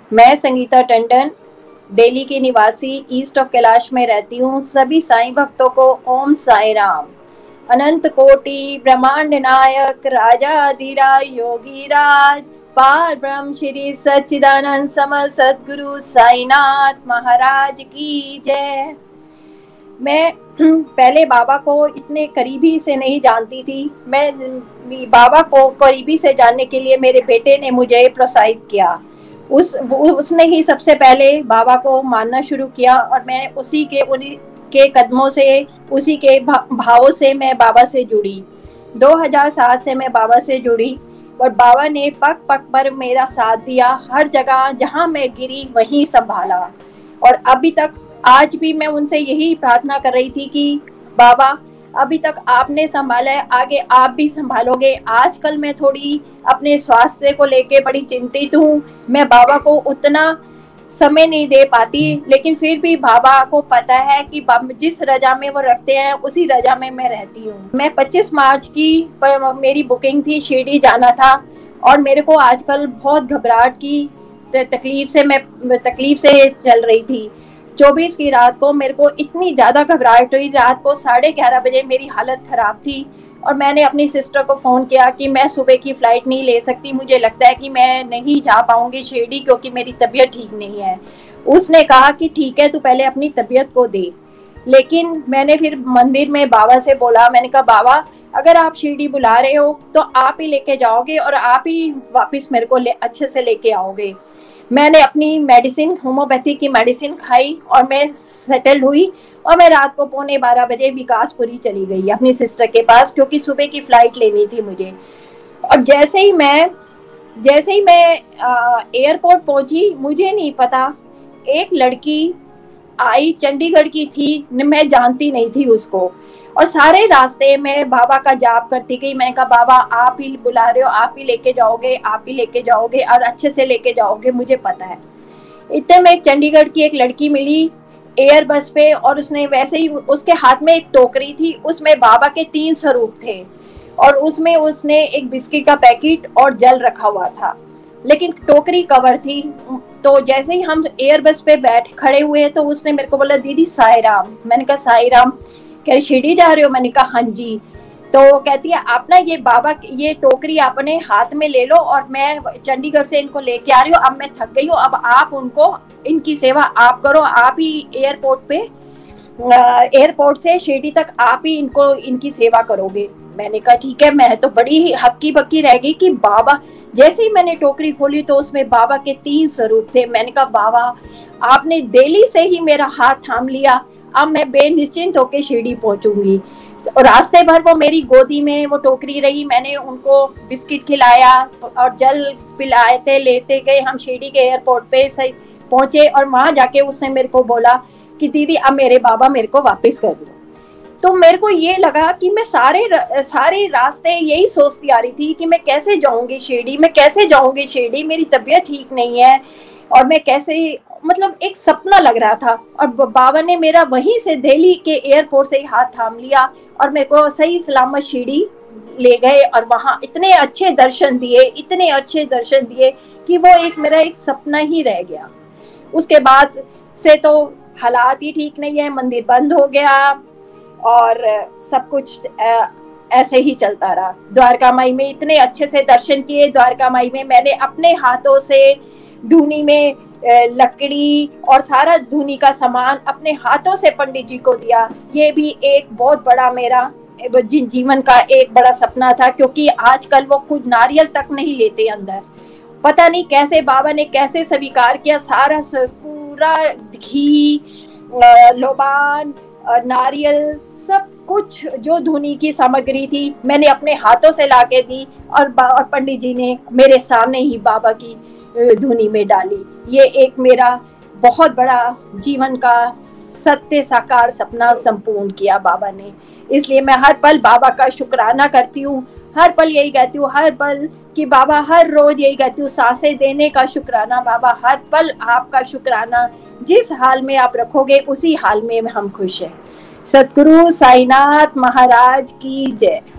मैं संगीता टंडन दिल्ली की निवासी ईस्ट ऑफ कैलाश में रहती हूँ। सभी साईं भक्तों को ओम साई राम। अनंत कोटि ब्रह्मांड नायक राजाधिराज योगी राज पार ब्रह्म श्री सच्चिदानंद समर्थ सद्गुरु साईनाथ महाराज की जय। मैं पहले बाबा को इतने करीबी से नहीं जानती थी। मैं बाबा को करीबी से जानने के लिए मेरे बेटे ने मुझे प्रोत्साहित किया। उसने ही सबसे पहले बाबा को मानना शुरू किया और मैं उन्हीं के कदमों से, उसी के भावों से मैं बाबा से जुड़ी। 2007 से मैं बाबा से जुड़ी और बाबा ने पग पग पर मेरा साथ दिया। हर जगह जहाँ मैं गिरी वहीं संभाला। और अभी तक आज भी मैं उनसे यही प्रार्थना कर रही थी कि बाबा अभी तक आपने संभाला है, आगे आप भी संभालोगे। आजकल मैं थोड़ी अपने स्वास्थ्य को लेके बड़ी चिंतित हूँ। मैं बाबा को उतना समय नहीं दे पाती, लेकिन फिर भी बाबा को पता है कि जिस रजा में वो रखते हैं उसी रजा में मैं रहती हूँ। मैं 25 मार्च की मेरी बुकिंग थी, शिरडी जाना था और मेरे को आजकल बहुत घबराहट की तकलीफ से चल रही थी। 24 की रात को मेरे को इतनी ज़्यादा घबराहट हुई। रात को 11:30 बजे मेरी हालत ख़राब थी और मैंने अपनी सिस्टर को फ़ोन किया कि मैं सुबह की फ़्लाइट नहीं ले सकती, मुझे लगता है कि मैं नहीं जा पाऊँगी शिरडी क्योंकि मेरी तबीयत ठीक नहीं है। उसने कहा कि ठीक है, तू पहले अपनी तबीयत को दे। लेकिन मैंने फिर मंदिर में बाबा से बोला, मैंने कहा बाबा अगर आप शिरडी बुला रहे हो तो आप ही लेके जाओगे और आप ही वापस मेरे को अच्छे से लेके आओगे। मैंने अपनी मेडिसिन, होम्योपैथी की मेडिसिन खाई और मैं सेटल हुई और मैं रात को 11:45 बजे विकासपुरी चली गई अपनी सिस्टर के पास क्योंकि सुबह की फ़्लाइट लेनी थी मुझे। और जैसे ही मैं एयरपोर्ट पहुंची, मुझे नहीं पता, एक लड़की आई, चंडीगढ़ की थी, मैं जानती नहीं थी उसको। और सारे रास्ते में बाबा का जाप करती गई। मैंने कहा बाबा आप ही बुला रहे हो, आप ही लेके जाओगे, आप ही लेके जाओगे और अच्छे से लेके जाओगे, मुझे पता है। इतने में एक चंडीगढ़ की एक लड़की मिली एयर बस पे और उसने वैसे ही, उसके हाथ में एक टोकरी थी, उसमें बाबा के 3 स्वरूप थे और उसमें उसने एक बिस्किट का पैकेट और जल रखा हुआ था, लेकिन टोकरी कवर थी। तो जैसे ही हम एयर बस पे खड़े हुए तो उसने मेरे को बोला दीदी साई राम। मैंने कहा साई राम, कह रही शिरडी जा रहे हो? मैंने कहा हाँ जी। तो कहती है आप ना ये बाबा ये टोकरी अपने हाथ में ले लो और मैं चंडीगढ़ से इनको लेके आ रही हूँ, अब मैं थक गई हूँ, अब आप उनको इनकी सेवा आप करो, आप ही एयरपोर्ट से शिरडी तक आप ही इनकी सेवा करोगे। मैंने कहा ठीक है। मैं तो बड़ी ही हक्की बक्की रह गई कि बाबा, जैसे ही मैंने टोकरी खोली तो उसमें बाबा के 3 स्वरूप थे। मैंने कहा बाबा आपने दिल्ली से ही मेरा हाथ थाम लिया, अब मैं बेनिश्चिंत होकर शिरडी पहुंचूंगी। और रास्ते भर वो मेरी गोदी में वो टोकरी रही, मैंने उनको बिस्किट खिलाया और जल पिलाए थे, लेते गए। हम शिरडी के एयरपोर्ट पे सही पहुंचे और वहां जाके उसने मेरे को बोला कि दीदी अब मेरे बाबा मेरे को वापस कर दो। तो मेरे को ये लगा कि मैं सारे रास्ते यही सोचती आ रही थी कि मैं कैसे जाऊंगी शिरडी, मैं कैसे जाऊंगी शिरडी, मेरी तबीयत ठीक नहीं है और मैं कैसे, मतलब एक सपना लग रहा था। और बाबा ने मेरा वहीं से दिल्ली के एयरपोर्ट से ही हाथ थाम लिया और मेरे को सही सलामत शिरडी ले गए और वहाँ इतने अच्छे दर्शन दिए कि वो मेरा एक सपना ही रह गया। उसके बाद से तो हालात ही ठीक नहीं है, मंदिर बंद हो गया और सब कुछ ऐसे ही चलता रहा। द्वारका माई में इतने अच्छे से दर्शन किए। द्वारका माई में मैंने अपने हाथों से धूनी में लकड़ी और सारा धूनी का सामान अपने हाथों से पंडित जी को दिया। ये भी एक बहुत बड़ा मेरा जीवन का एक बड़ा सपना था क्योंकि आजकल वो खुद नारियल तक नहीं लेते अंदर। पता नहीं कैसे बाबा ने कैसे स्वीकार किया। सारा पूरा घी, लोबान, नारियल, सब कुछ जो धूनी की सामग्री थी मैंने अपने हाथों से लाके दी और पंडित जी ने मेरे सामने ही बाबा की धूनी में डाली। ये एक मेरा बहुत बड़ा जीवन का सत्य साकार सपना संपूर्ण किया बाबा ने। इसलिए मैं हर पल बाबा का शुक्राना करती हूँ। हर पल यही कहती हूँ, हर पल कि बाबा, हर रोज यही कहती हूँ, सांसें देने का शुक्राना बाबा, हर पल आपका शुक्राना। जिस हाल में आप रखोगे उसी हाल में हम खुश हैं। सतगुरु साईनाथ महाराज की जय।